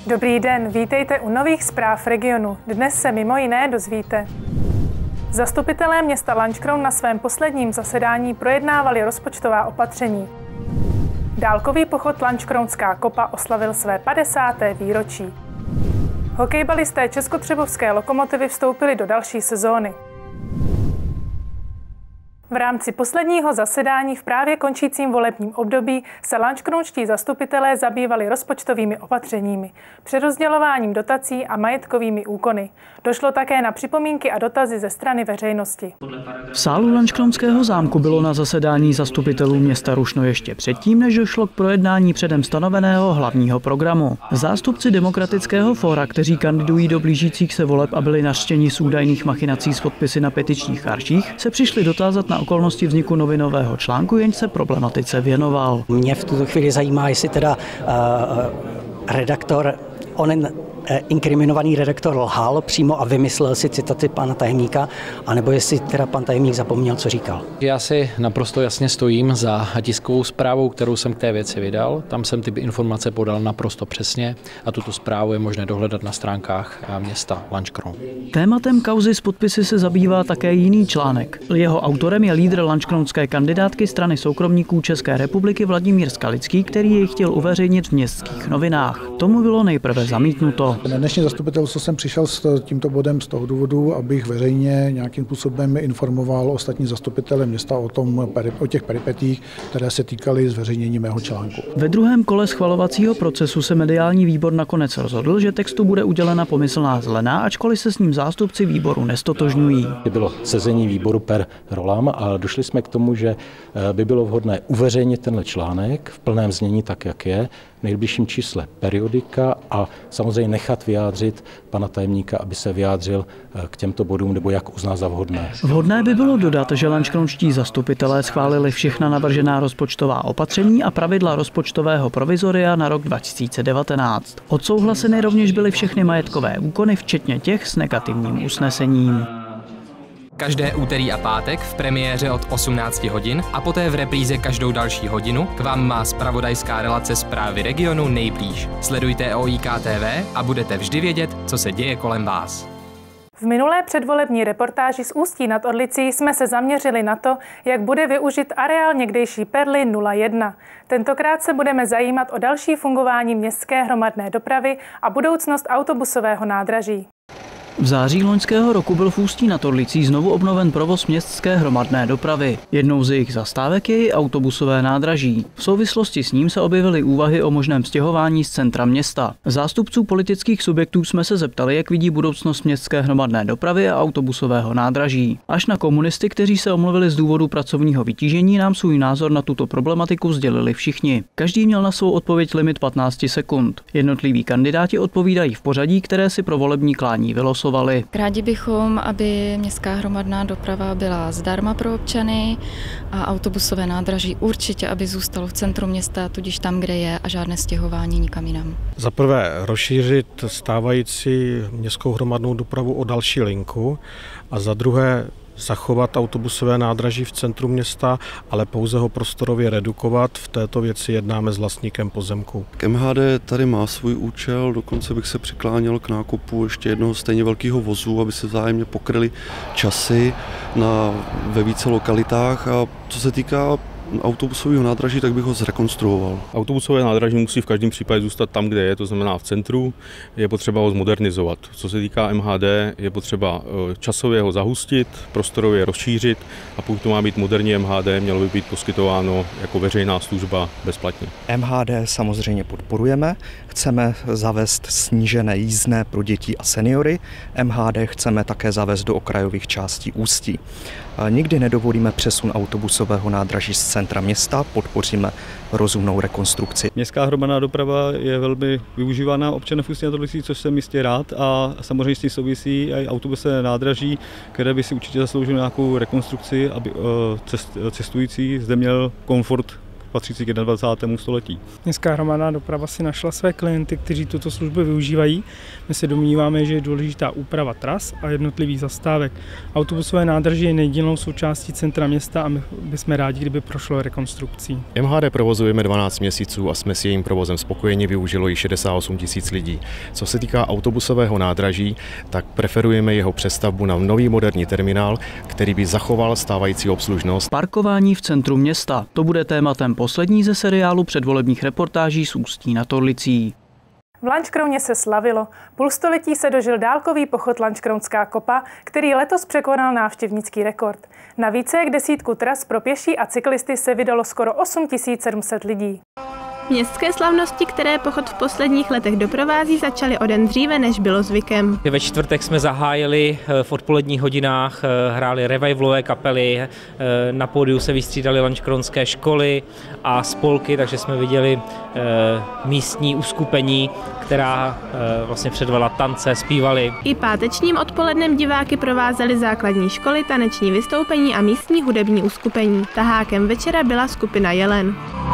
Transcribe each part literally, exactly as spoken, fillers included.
Dobrý den, vítejte u nových zpráv regionu. Dnes se mimo jiné dozvíte. Zastupitelé města Lanškroun na svém posledním zasedání projednávali rozpočtová opatření. Dálkový pochod Lanškrounská kopa oslavil své padesáté výročí. Hokejbalisté Českotřebovské Lokomotivy vstoupili do další sezóny. V rámci posledního zasedání v právě končícím volebním období se lanškrounští zastupitelé zabývali rozpočtovými opatřeními, přerozdělováním dotací a majetkovými úkony. Došlo také na připomínky a dotazy ze strany veřejnosti. V sálu Lanškrounského zámku bylo na zasedání zastupitelů města rušno ještě předtím, než došlo k projednání předem stanoveného hlavního programu. Zástupci Demokratického fóra, kteří kandidují do blížících se voleb a byli nařčeni z údajných machinací s podpisy na petičních arších, se přišli dotázat na okolnosti vzniku novinového článku, jenž se problematice věnoval. Mě v tuto chvíli zajímá, jestli teda uh, redaktor, onen inkriminovaný redaktor lhal přímo a vymyslel si citaty pana tajemníka, anebo jestli teda pan tajemník zapomněl, co říkal. Já si naprosto jasně stojím za tiskovou zprávou, kterou jsem k té věci vydal. Tam jsem ty informace podal naprosto přesně a tuto zprávu je možné dohledat na stránkách města Lanškroun. Tématem kauzy s podpisy se zabývá také jiný článek. Jeho autorem je lídr lanškrounské kandidátky strany soukromníků České republiky Vladimír Skalický, který jej chtěl uveřejnit v městských novinách. Tomu bylo nejprve zamítnuto. Na dnešní zastupitelstvo jsem přišel s tímto bodem z toho důvodu, abych veřejně nějakým způsobem informoval ostatní zastupitele města o tom, o těch peripetích, které se týkaly zveřejnění mého článku. Ve druhém kole schvalovacího procesu se mediální výbor nakonec rozhodl, že textu bude udělena pomyslná zelená, ačkoliv se s ním zástupci výboru nestotožňují. Bylo sezení výboru per rollam a došli jsme k tomu, že by bylo vhodné uveřejnit tenhle článek v plném znění tak, jak je, v nejbližším čísle periodika a samozřejmě nechat vyjádřit pana tajemníka, aby se vyjádřil k těmto bodům nebo jak uzná za vhodné. Vhodné by bylo dodat, že lanškrounští zastupitelé schválili všechna navržená rozpočtová opatření a pravidla rozpočtového provizoria na rok dva tisíce devatenáct. Odsouhlaseny rovněž byly všechny majetkové úkony, včetně těch s negativním usnesením. Každé úterý a pátek v premiéře od osmnácti hodin a poté v repríze každou další hodinu k vám má zpravodajská relace Zprávy regionu nejblíž. Sledujte O I K T V a budete vždy vědět, co se děje kolem vás. V minulé předvolební reportáži z Ústí nad Orlicí jsme se zaměřili na to, jak bude využit areál někdejší Perly nula jedna. Tentokrát se budeme zajímat o další fungování městské hromadné dopravy a budoucnost autobusového nádraží. V září loňského roku byl v Ústí nad Orlicí znovu obnoven provoz městské hromadné dopravy. Jednou z jejich zastávek je i autobusové nádraží. V souvislosti s ním se objevily úvahy o možném stěhování z centra města. Zástupců politických subjektů jsme se zeptali, jak vidí budoucnost městské hromadné dopravy a autobusového nádraží. Až na komunisty, kteří se omluvili z důvodu pracovního vytížení, nám svůj názor na tuto problematiku sdělili všichni. Každý měl na svou odpověď limit patnáct sekund. Jednotliví kandidáti odpovídají v pořadí, které si pro volební klání vylosovali. Rádi bychom, aby městská hromadná doprava byla zdarma pro občany a autobusové nádraží určitě, aby zůstalo v centru města, tudíž tam, kde je, a žádné stěhování nikam jinam. Za prvé rozšířit stávající městskou hromadnou dopravu o další linku a za druhé zachovat autobusové nádraží v centru města, ale pouze ho prostorově redukovat. V této věci jednáme s vlastníkem pozemku. M H D tady má svůj účel, dokonce bych se přikláněl k nákupu ještě jednoho stejně velkého vozu, aby se vzájemně pokryly časy na, ve více lokalitách. A co se týká autobusového nádraží, tak bych ho zrekonstruoval. Autobusové nádraží musí v každém případě zůstat tam, kde je, to znamená v centru. Je potřeba ho zmodernizovat. Co se týká M H D, je potřeba časově ho zahustit, prostorově rozšířit a pokud to má být moderní M H D, mělo by být poskytováno jako veřejná služba bezplatně. M H D samozřejmě podporujeme, chceme zavést snížené jízdné pro děti a seniory. M H D chceme také zavést do okrajových částí Ústí. Nikdy nedovolíme přesun autobusového nádraží z centra města, podpoříme rozumnou rekonstrukci. Městská hromadná doprava je velmi využívaná občany v Ústí nad Orlicí, což jsem jistě rád, a samozřejmě s tím souvisí i autobusové nádraží, které by si určitě zasloužilo nějakou rekonstrukci, aby cestující zde měl komfort patřící k dvacátému prvnímu století. Městská hromadná doprava si našla své klienty, kteří tuto službu využívají. My se domníváme, že je důležitá úprava tras a jednotlivých zastávek. Autobusové nádraží je nedílnou součástí centra města a my bychom rádi, kdyby prošlo rekonstrukcí. M H D provozujeme dvanáct měsíců a jsme s jejím provozem spokojeni, využilo ji šedesát osm tisíc lidí. Co se týká autobusového nádraží, tak preferujeme jeho přestavbu na nový moderní terminál, který by zachoval stávající obslužnost. Parkování v centru města. To bude tématem poslední ze seriálu předvolebních reportáží z Ústí nad Orlicí. V Lanškrouně se slavilo. Půlstoletí se dožil dálkový pochod Lanškrounská kopa, který letos překonal návštěvnický rekord. Na více jak desítku tras pro pěší a cyklisty se vydalo skoro osm tisíc sedm set lidí. Městské slavnosti, které pochod v posledních letech doprovází, začaly o den dříve, než bylo zvykem. Ve čtvrtek jsme zahájili v odpoledních hodinách, hráli revivalové kapely, na pódiu se vystřídaly lanškrounské školy a spolky, takže jsme viděli místní uskupení, která vlastně předvedla tance, zpívali. I pátečním odpolednem diváky provázely základní školy, taneční vystoupení a místní hudební uskupení. Tahákem večera byla skupina Jelen.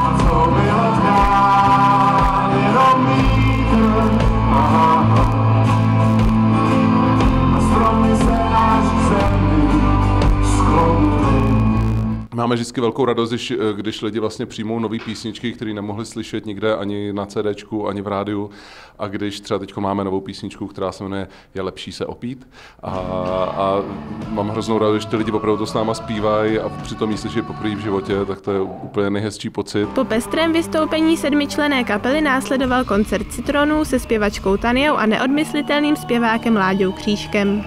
Máme vždycky velkou radost, když, když lidi vlastně přijmou nový písničky, které nemohli slyšet nikde ani na CDčku, ani v rádiu. A když třeba teď máme novou písničku, která se jmenuje Je lepší se opít. A, a mám hroznou radost, že ty lidi opravdu to s náma zpívají a přitom jí slyší poprvé v životě, tak to je úplně nejhezčí pocit. Po pestrém vystoupení sedmičlenné kapely následoval koncert Citronů se zpěvačkou Taniou a neodmyslitelným zpěvákem Láďou Křížkem.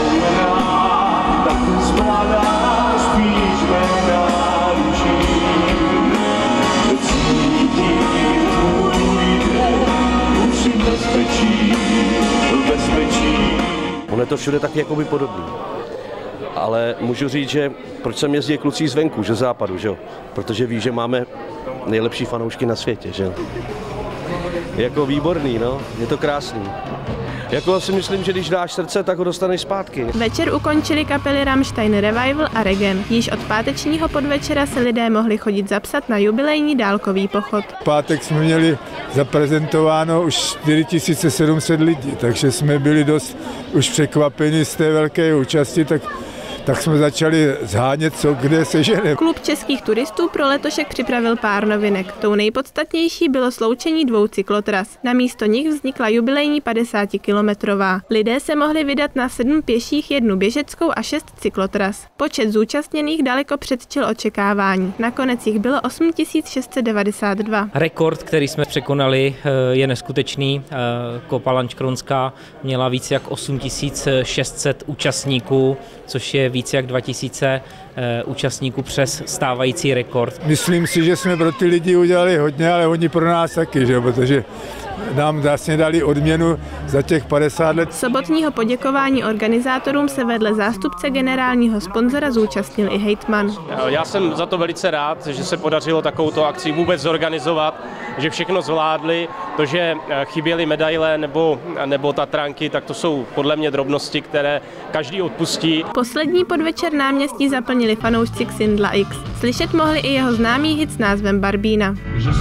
Ono je to všude taky jakoby podobný. Ale můžu říct, že proč sem jezdí kluci zvenku, že západu, že jo? Protože ví, že máme nejlepší fanoušky na světě, že? Jako výborný, no, je to krásný. Jako si myslím, že když dáš srdce, tak ho dostaneš zpátky. Večer ukončili kapely Rammstein Revival a Regen. Již od pátečního podvečera se lidé mohli chodit zapsat na jubilejní dálkový pochod. V pátek jsme měli zaprezentováno už čtyři tisíce sedm set lidí, takže jsme byli dost už překvapeni z té velké účasti, tak tak jsme začali zhánět, co kde sežene. Klub českých turistů pro letošek připravil pár novinek. Tou nejpodstatnější bylo sloučení dvou cyklotras. Na místo nich vznikla jubilejní padesátikilometrová. Lidé se mohli vydat na sedm pěších, jednu běžeckou a šest cyklotras. Počet zúčastněných daleko předčil očekávání. Nakonec jich bylo osm tisíc šest set devadesát dva. Rekord, který jsme překonali, je neskutečný. Kopa Lanškronská měla více jak osm tisíc šest set účastníků, což je více jak dva tisíce účastníků přes stávající rekord. Myslím si, že jsme pro ty lidi udělali hodně, ale oni pro nás taky, že? Protože nám vlastně dali odměnu za těch padesát let. Sobotního poděkování organizátorům se vedle zástupce generálního sponzora zúčastnil i hejtman. Já jsem za to velice rád, že se podařilo takovouto akci vůbec zorganizovat, že všechno zvládli. To, že chyběly medaile nebo, nebo tatranky, tak to jsou podle mě drobnosti, které každý odpustí. Poslední podvečer náměstí zaplnili fanoušci Xindla X. Slyšet mohli i jeho známý hit s názvem Barbína.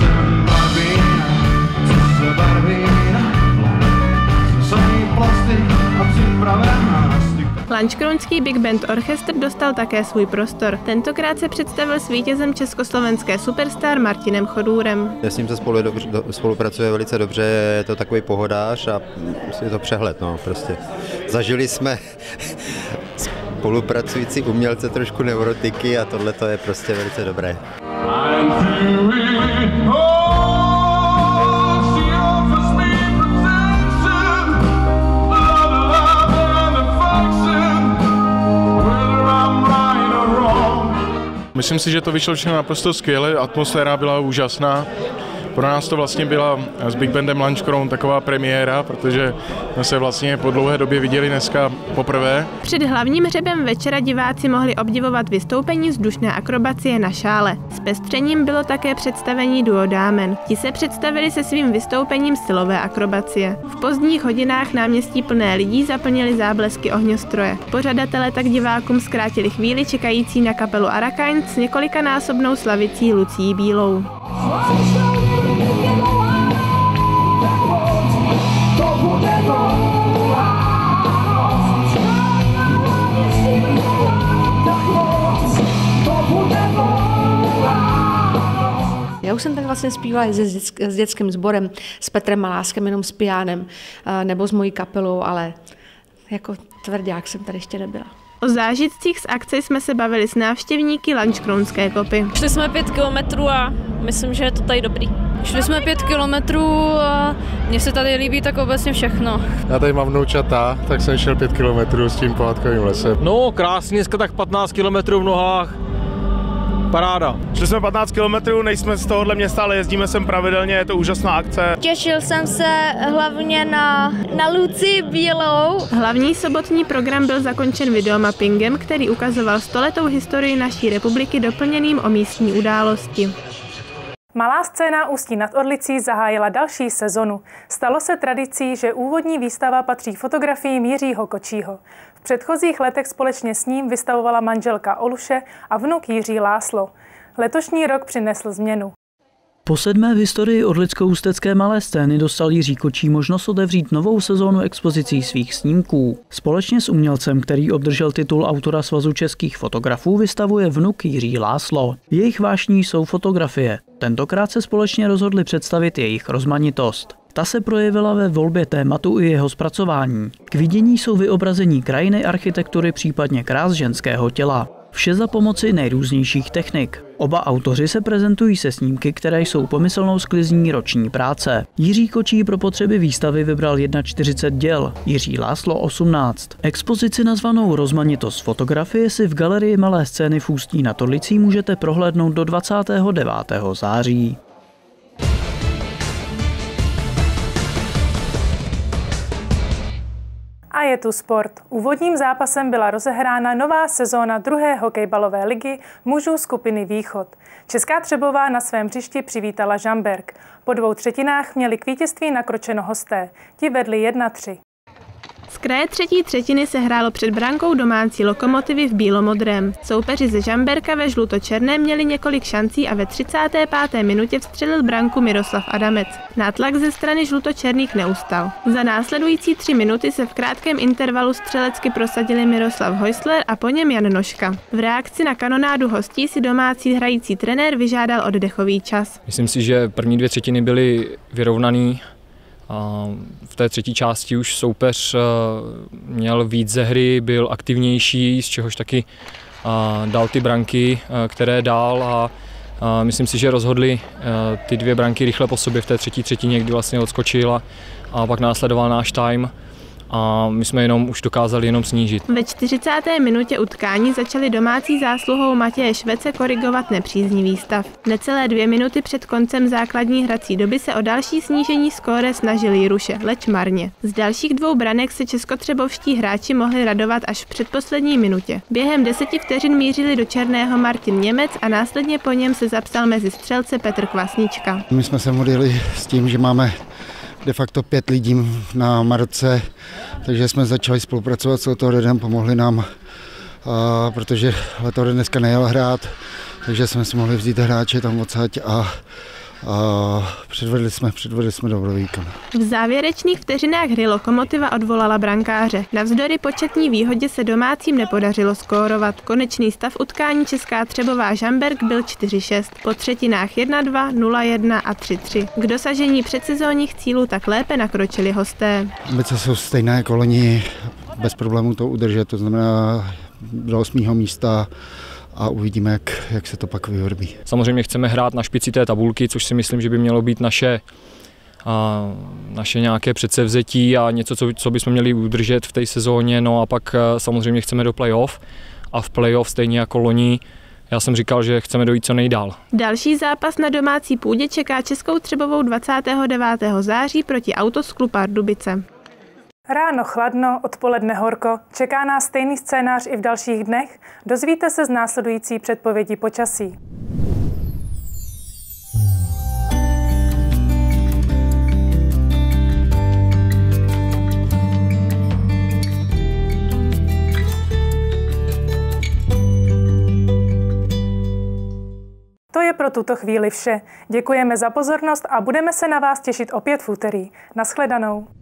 Lanškrounský Big Band Orchestr dostal také svůj prostor. Tentokrát se představil s vítězem československé superstar Martinem Chodůrem. S ním se spolu dobře, spolupracuje velice dobře, je to takový pohodář a je to přehled. No, prostě. Zažili jsme spolupracující umělce trošku neurotiky a tohle to je prostě velice dobré. Myslím si, že to vyšlo všechno naprosto skvěle, atmosféra byla úžasná. Pro nás to vlastně byla s Big Bandem Lunch Crown taková premiéra, protože jsme se vlastně po dlouhé době viděli dneska poprvé. Před hlavním hřebem večera diváci mohli obdivovat vystoupení vzdušné akrobacie na šále. S pestřením bylo také představení duo Dámen. Ti se představili se svým vystoupením silové akrobacie. V pozdních hodinách náměstí plné lidí zaplnili záblesky ohňostroje. Pořadatelé tak divákům zkrátili chvíli čekající na kapelu Arakain s několikanásobnou slavicí Lucí Bílou. Já už jsem tak vlastně zpívala s, dětsk- s dětským sborem, s Petrem Maláskem, jenom s piánem, nebo s mojí kapelou, ale jako tvrdák jsem tady ještě nebyla. O zážitcích z akce jsme se bavili s návštěvníky Lanškrounské kopy. Šli jsme pět kilometrů a myslím, že je to tady dobrý. Šli jsme pět kilometrů a mně se tady líbí tak obecně všechno. Já tady mám vnoučata, tak jsem šel pět kilometrů s tím pohádkovým lesem. No krásně, dneska tak patnáct kilometrů v nohách. Paráda. Šli jsme patnáct kilometrů, nejsme z tohohle města, ale jezdíme sem pravidelně, je to úžasná akce. Těšil jsem se hlavně na, na Lucii Bílou. Hlavní sobotní program byl zakončen videomappingem, který ukazoval stoletou historii naší republiky doplněným o místní události. Malá scéna Ústí nad Orlicí zahájila další sezonu. Stalo se tradicí, že úvodní výstava patří fotografiím Jiřího Kočího. V předchozích letech společně s ním vystavovala manželka Oluše a vnuk Jiří Láslo. Letošní rok přinesl změnu. Po sedmé v historii orlicko-ústecké malé scény dostal Jiří Kočí možnost otevřít novou sezónu expozicí svých snímků. Společně s umělcem, který obdržel titul autora Svazu českých fotografů, vystavuje vnuk Jiří Láslo. Jejich vášní jsou fotografie. Tentokrát se společně rozhodli představit jejich rozmanitost. Ta se projevila ve volbě tématu i jeho zpracování. K vidění jsou vyobrazení krajiny, architektury, případně krás ženského těla. Vše za pomoci nejrůznějších technik. Oba autoři se prezentují se snímky, které jsou pomyslnou sklizní roční práce. Jiří Kočí pro potřeby výstavy vybral čtyřicet jedna děl, Jiří Láslo osmnáct. Expozici nazvanou Rozmanitost fotografie si v galerii Malé scény v Ústí nad Orlicí můžete prohlédnout do dvacátého devátého září. A je tu sport. Úvodním zápasem byla rozehrána nová sezóna druhé hokejbalové ligy mužů skupiny Východ. Česká Třebová na svém hřišti přivítala Žamberk. Po dvou třetinách měli k vítězství nakročeno hosté. Ti vedli jedna tři. Z kraje třetí třetiny se hrálo před brankou domácí Lokomotivy v bílomodrém. Soupeři ze Žamberka ve žlutočerném měli několik šancí a ve třicáté páté minutě vstřelil branku Miroslav Adamec. Nátlak ze strany žlutočerných neustal. Za následující tři minuty se v krátkém intervalu střelecky prosadili Miroslav Heusler a po něm Jan Noška. V reakci na kanonádu hostí si domácí hrající trenér vyžádal oddechový čas. Myslím si, že první dvě třetiny byly vyrovnaný. V té třetí části už soupeř měl víc ze hry, byl aktivnější, z čehož taky dal ty branky, které dal a myslím si, že rozhodli ty dvě branky rychle po sobě v té třetí třetině, kdy vlastně odskočil a pak následoval náš time. A my jsme jenom už dokázali jenom snížit. Ve čtyřicáté minutě utkání začali domácí zásluhou Matěje Švece korigovat nepříznivý stav. Necelé dvě minuty před koncem základní hrací doby se o další snížení skóre snažili Jiruše, leč marně. Z dalších dvou branek se českotřebovští hráči mohli radovat až v předposlední minutě. Během deseti vteřin mířili do černého Martin Němec a následně po něm se zapsal mezi střelce Petr Kvasnička. My jsme se modlili s tím, že máme de facto pět lidí na Marce, takže jsme začali spolupracovat s Letoredem, pomohli nám, a, protože Letored dneska nejel hrát, takže jsme si mohli vzít hráče tam odsaď a, a předvedli jsme, předvedli jsme dobrý výkon. V závěrečných vteřinách hry Lokomotiva odvolala brankáře. Navzdory početní výhodě se domácím nepodařilo skórovat. Konečný stav utkání Česká Třebová Žamberk byl čtyři šest. Po třetinách jedna dva, nula jedna a tři tři. K dosažení předsezónních cílů tak lépe nakročili hosté. Ambice jsou stejné jako loni, bez problémů to udržet, to znamená do osmého místa. A uvidíme, jak, jak se to pak vyvrbí. Samozřejmě chceme hrát na špici té tabulky, což si myslím, že by mělo být naše, a, naše nějaké předsevzetí a něco, co, co bychom měli udržet v té sezóně. No a pak samozřejmě chceme do playoff a v playoff stejně jako loni já jsem říkal, že chceme dojít co nejdál. Další zápas na domácí půdě čeká Českou Třebovou dvacátého devátého září proti Autosklu Pardubice. Ráno chladno, odpoledne horko, čeká nás stejný scénář i v dalších dnech? Dozvíte se z následující předpovědi počasí. To je pro tuto chvíli vše. Děkujeme za pozornost a budeme se na vás těšit opět v úterý. Naschledanou.